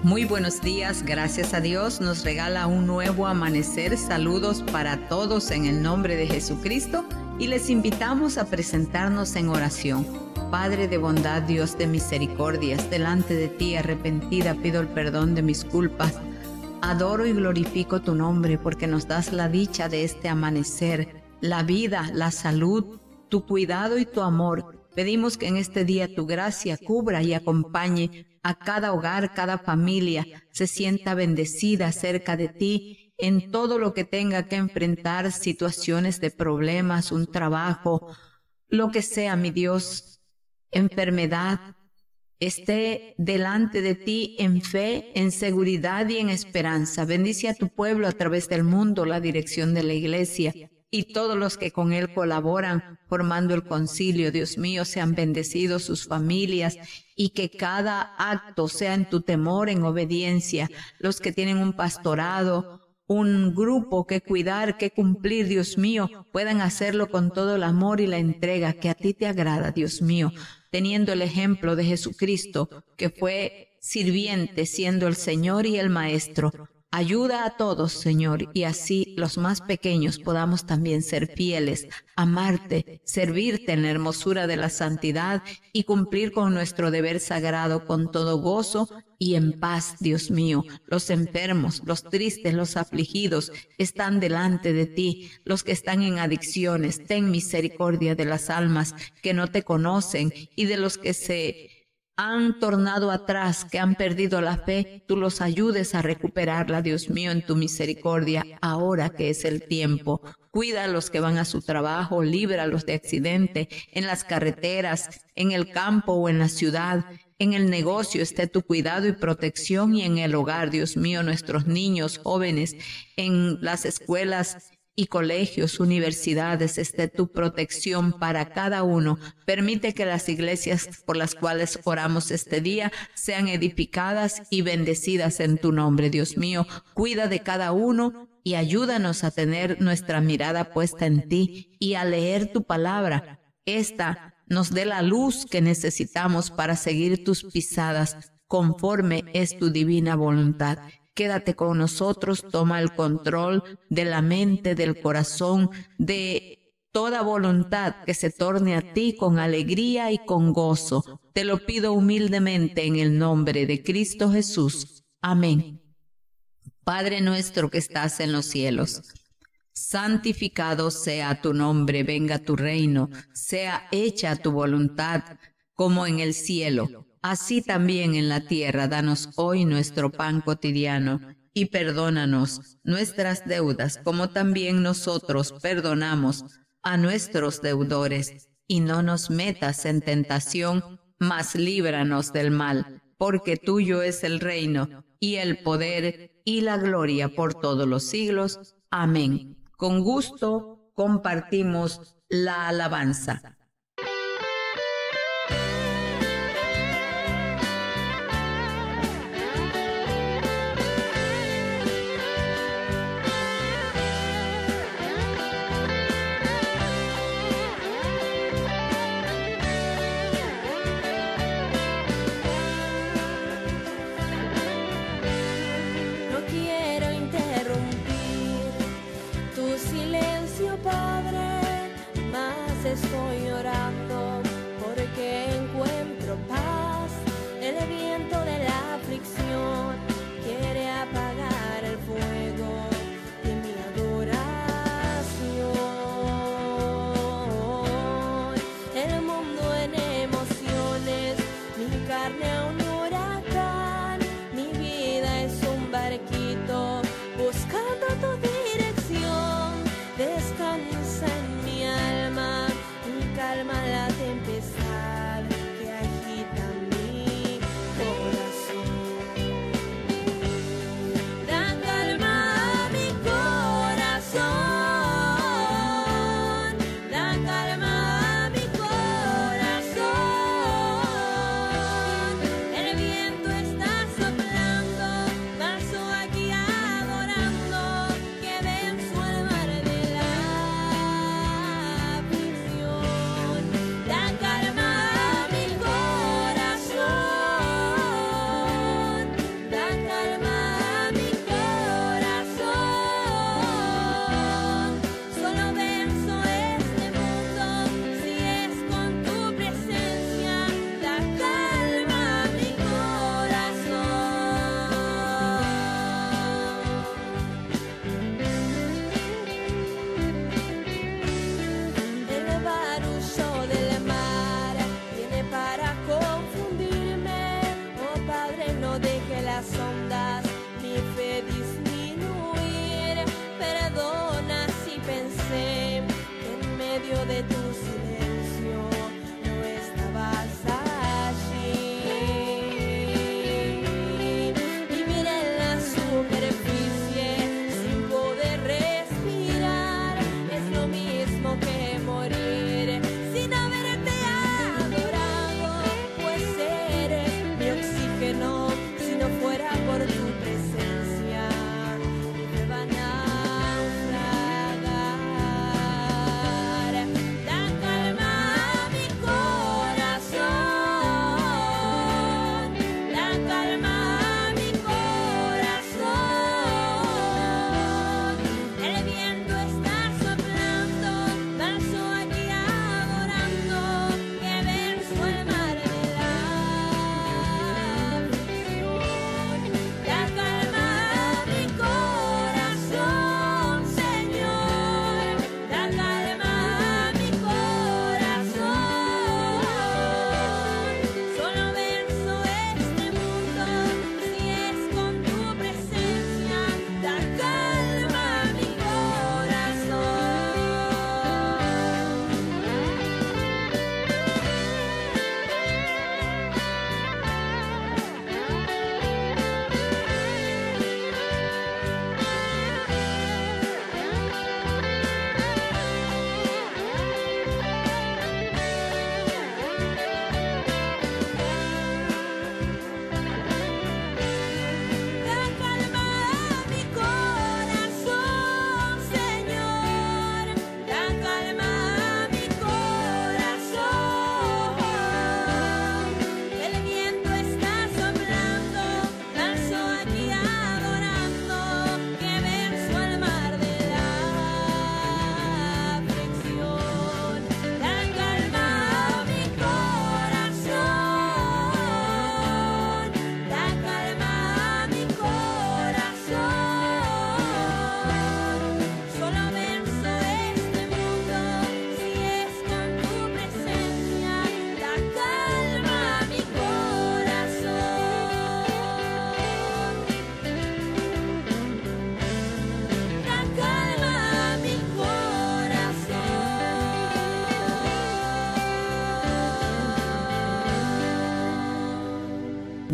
Muy buenos días, gracias a Dios nos regala un nuevo amanecer. Saludos para todos en el nombre de Jesucristo y les invitamos a presentarnos en oración. Padre de bondad, Dios de misericordias, delante de ti arrepentida pido el perdón de mis culpas. Adoro y glorifico tu nombre porque nos das la dicha de este amanecer, la vida, la salud, tu cuidado y tu amor. Pedimos que en este día tu gracia cubra y acompañe a cada hogar, cada familia, se sienta bendecida cerca de ti en todo lo que tenga que enfrentar, situaciones de problemas, un trabajo, lo que sea, mi Dios, enfermedad, esté delante de ti en fe, en seguridad y en esperanza. Bendice a tu pueblo a través del mundo, la dirección de la iglesia y todos los que con él colaboran formando el concilio. Dios mío, sean bendecidos sus familias y que cada acto sea en tu temor, en obediencia. Los que tienen un pastorado, un grupo que cuidar, que cumplir, Dios mío, puedan hacerlo con todo el amor y la entrega que a ti te agrada, Dios mío, teniendo el ejemplo de Jesucristo, que fue sirviente siendo el Señor y el Maestro. Ayuda a todos, Señor, y así los más pequeños podamos también ser fieles, amarte, servirte en la hermosura de la santidad y cumplir con nuestro deber sagrado con todo gozo y en paz, Dios mío. Los enfermos, los tristes, los afligidos están delante de ti. Los que están en adicciones, ten misericordia de las almas que no te conocen y de los que se han tornado atrás, que han perdido la fe, tú los ayudes a recuperarla, Dios mío, en tu misericordia, ahora que es el tiempo. Cuida a los que van a su trabajo, líbralos de accidente, en las carreteras, en el campo o en la ciudad. En el negocio esté tu cuidado y protección y en el hogar, Dios mío, nuestros niños, jóvenes, en las escuelas y colegios, universidades, esté tu protección para cada uno. Permite que las iglesias por las cuales oramos este día sean edificadas y bendecidas en tu nombre, Dios mío. Cuida de cada uno y ayúdanos a tener nuestra mirada puesta en ti y a leer tu palabra. Esta nos dé la luz que necesitamos para seguir tus pisadas, conforme es tu divina voluntad. Quédate con nosotros, toma el control de la mente, del corazón, de toda voluntad que se torne a ti con alegría y con gozo. Te lo pido humildemente en el nombre de Cristo Jesús. Amén. Padre nuestro que estás en los cielos, santificado sea tu nombre, venga tu reino, sea hecha tu voluntad como en el cielo, así también en la tierra. Danos hoy nuestro pan cotidiano y perdónanos nuestras deudas como también nosotros perdonamos a nuestros deudores. Y no nos metas en tentación, mas líbranos del mal, porque tuyo es el reino y el poder y la gloria por todos los siglos. Amén. Con gusto compartimos la alabanza. Estoy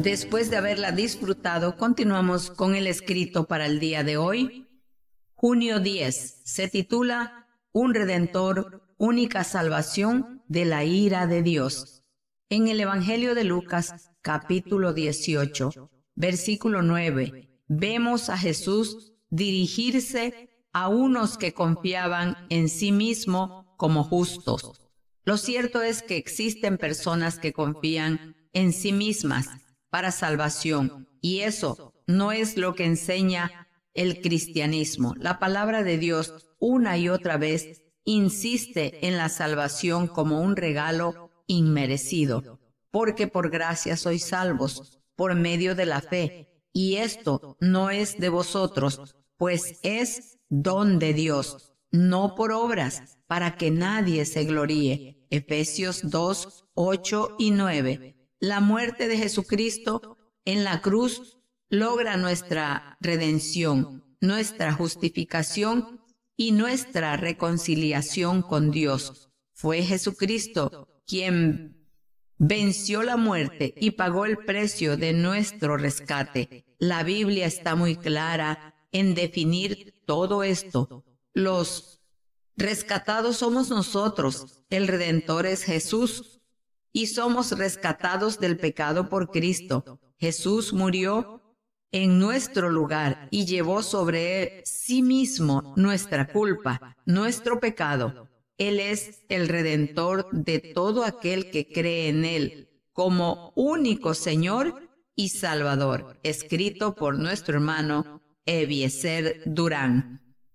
Después de haberla disfrutado, continuamos con el escrito para el día de hoy. Junio 10 se titula Un Redentor, única salvación de la ira de Dios. En el Evangelio de Lucas, capítulo 18, versículo 9, vemos a Jesús dirigirse a unos que confiaban en sí mismo como justos. Lo cierto es que existen personas que confían en sí mismas para salvación, y eso no es lo que enseña el cristianismo. La palabra de Dios una y otra vez insiste en la salvación como un regalo inmerecido, porque por gracia sois salvos por medio de la fe, y esto no es de vosotros, pues es don de Dios, no por obras, para que nadie se gloríe. Efesios 2, 8 y 9. La muerte de Jesucristo en la cruz logra nuestra redención, nuestra justificación y nuestra reconciliación con Dios. Fue Jesucristo quien venció la muerte y pagó el precio de nuestro rescate. La Biblia está muy clara en definir todo esto. Los rescatados somos nosotros, el Redentor es Jesús, y somos rescatados del pecado por Cristo. Jesús murió en nuestro lugar y llevó sobre sí mismo nuestra culpa, nuestro pecado. Él es el Redentor de todo aquel que cree en Él como único Señor y Salvador, escrito por nuestro hermano Eliezer Durán.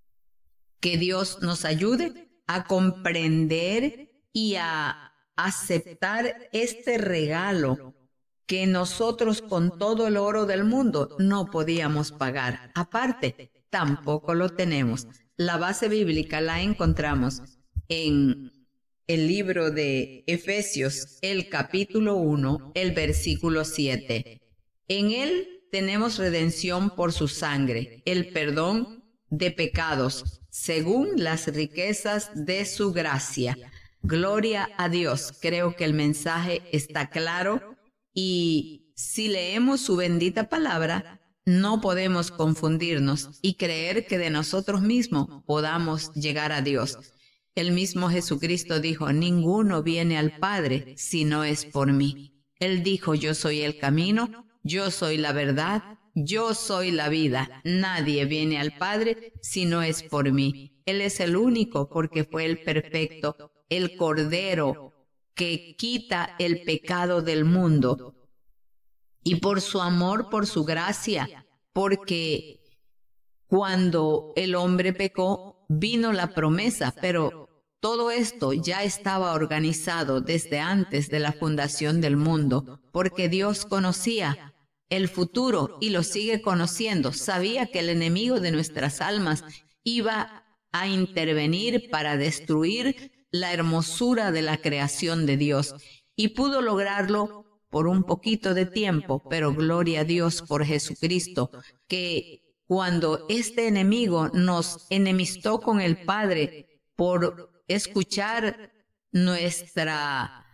Que Dios nos ayude a comprender y a aceptar este regalo que nosotros con todo el oro del mundo no podíamos pagar. Aparte, tampoco lo tenemos. La base bíblica la encontramos en el libro de Efesios, el capítulo 1, el versículo 7. En él tenemos redención por su sangre, el perdón de pecados, según las riquezas de su gracia. Gloria a Dios. Creo que el mensaje está claro y si leemos su bendita palabra, no podemos confundirnos y creer que de nosotros mismos podamos llegar a Dios. El mismo Jesucristo dijo, ninguno viene al Padre si no es por mí. Él dijo, yo soy el camino, yo soy la verdad, yo soy la vida. Nadie viene al Padre si no es por mí. Él es el único porque fue el perfecto, el Cordero que quita el pecado del mundo. Y por su amor, por su gracia, porque cuando el hombre pecó, vino la promesa, pero todo esto ya estaba organizado desde antes de la fundación del mundo, porque Dios conocía el futuro y lo sigue conociendo. Sabía que el enemigo de nuestras almas iba a intervenir para destruir la hermosura de la creación de Dios, y pudo lograrlo por un poquito de tiempo, pero gloria a Dios por Jesucristo, que cuando este enemigo nos enemistó con el Padre por escuchar nuestra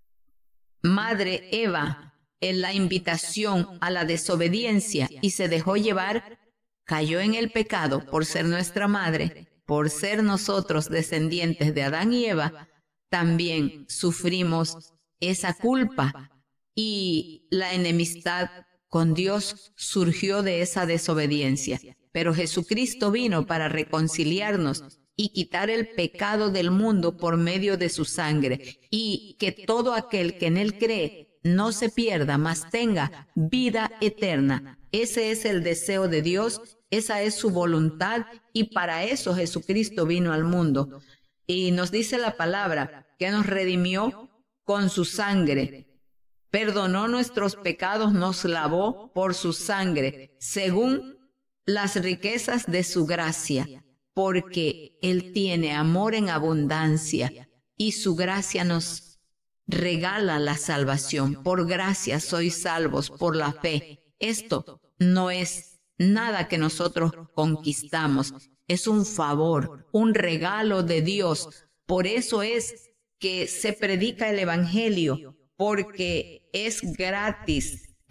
madre Eva en la invitación a la desobediencia y se dejó llevar, cayó en el pecado por ser nuestra madre, por ser nosotros descendientes de Adán y Eva, también sufrimos esa culpa y la enemistad con Dios surgió de esa desobediencia. Pero Jesucristo vino para reconciliarnos y quitar el pecado del mundo por medio de su sangre, y que todo aquel que en él cree no se pierda, mas tenga vida eterna. Ese es el deseo de Dios, esa es su voluntad, y para eso Jesucristo vino al mundo. Y nos dice la palabra que nos redimió con su sangre, perdonó nuestros pecados, nos lavó por su sangre, según las riquezas de su gracia, porque Él tiene amor en abundancia y su gracia nos regala la salvación. Por gracia sois salvos por la fe. Esto no es nada que nosotros conquistamos, es un favor, un regalo de Dios. Por eso es que se predica el Evangelio, porque es gratis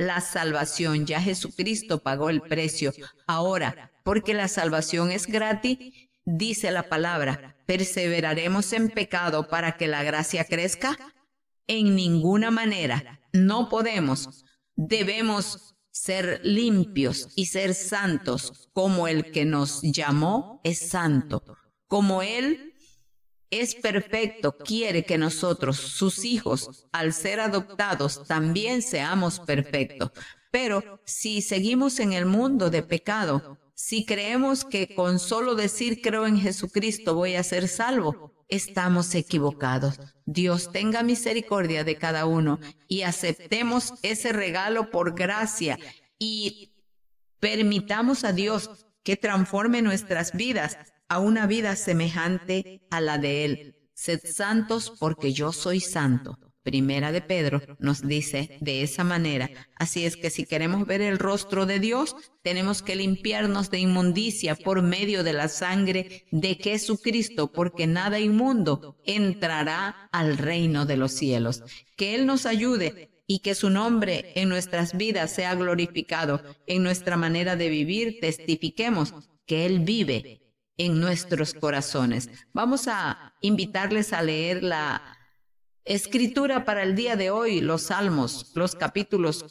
la salvación. Ya Jesucristo pagó el precio. Ahora, porque la salvación es gratis, dice la palabra, ¿perseveraremos en pecado para que la gracia crezca? En ninguna manera. No podemos. Debemos ser limpios y ser santos, como el que nos llamó es santo. Como Él es perfecto, quiere que nosotros, sus hijos, al ser adoptados, también seamos perfectos. Pero si seguimos en el mundo de pecado, si creemos que con solo decir creo en Jesucristo voy a ser salvo, estamos equivocados. Dios tenga misericordia de cada uno y aceptemos ese regalo por gracia y permitamos a Dios que transforme nuestras vidas a una vida semejante a la de Él. Sed santos porque yo soy santo. Primera de Pedro nos dice de esa manera. Así es que si queremos ver el rostro de Dios, tenemos que limpiarnos de inmundicia por medio de la sangre de Jesucristo, porque nada inmundo entrará al reino de los cielos. Que Él nos ayude y que su nombre en nuestras vidas sea glorificado. En nuestra manera de vivir testifiquemos que Él vive en nuestros corazones. Vamos a invitarles a leer la escritura para el día de hoy, los Salmos, los capítulos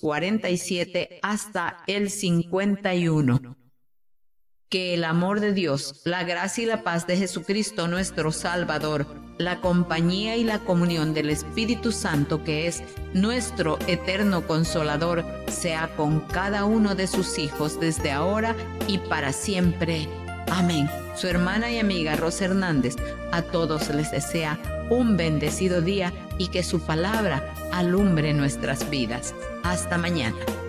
47 hasta el 51. Que el amor de Dios, la gracia y la paz de Jesucristo nuestro Salvador, la compañía y la comunión del Espíritu Santo, que es nuestro eterno Consolador, sea con cada uno de sus hijos desde ahora y para siempre. Amén. Su hermana y amiga Rosa Hernández a todos les desea un bendecido día y que su palabra alumbre nuestras vidas. Hasta mañana.